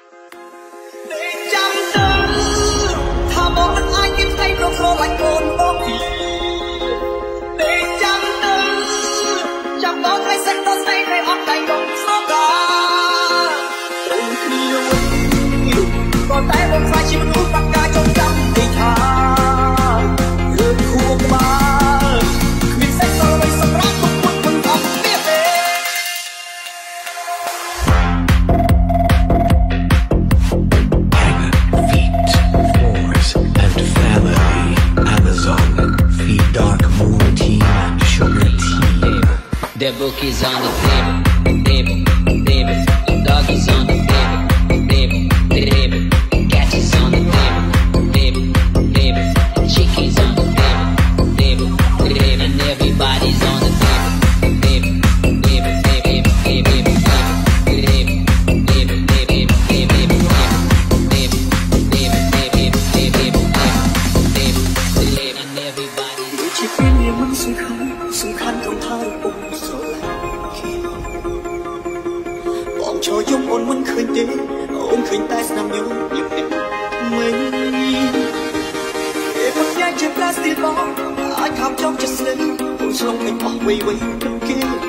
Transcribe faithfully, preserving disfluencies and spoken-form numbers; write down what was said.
Dek JaMទៅថាមកមិនអាចមានថ្ងៃប្រក្រឡាញ់កូនបងពីDek JaMទៅចាំដល់ថ្ងៃសិនដល់ស្ដីថ្ងៃអត់ដៃដងស្នងអូនគ្នាវិញក៏តែបងខ្លាចជាមនុស្សបាក់ការចងចាំទីថាលើខួរក្បាលគ្មានសេចក្ដីអ្វីសម្រាប់គុំមុនមិនអត់ទៀតទេ The book is on the table, table, table. The dog is on the table, table, table. Cat is on the table, table, table. Chicken's on the table, table, table. And everybody's on the table, table, table, table, table, table, table, table, table, table, table, and everybody's. ជាពេលនេះមិនសំខាន់សំខាន់ក្នុងថារបស់ស្រឡាញ់គេបងឈរយំអូនមិនឃើញទេអូនឃើញតែស្នាមញញឹមនេះមិនពេលបងញ៉ាំជាប្លាស្ទិកបងអាចខំចង់ចិត្តស្នេហ៍អូនឆ្លងមិនអស់វ័យវ័យព្រឹកគេ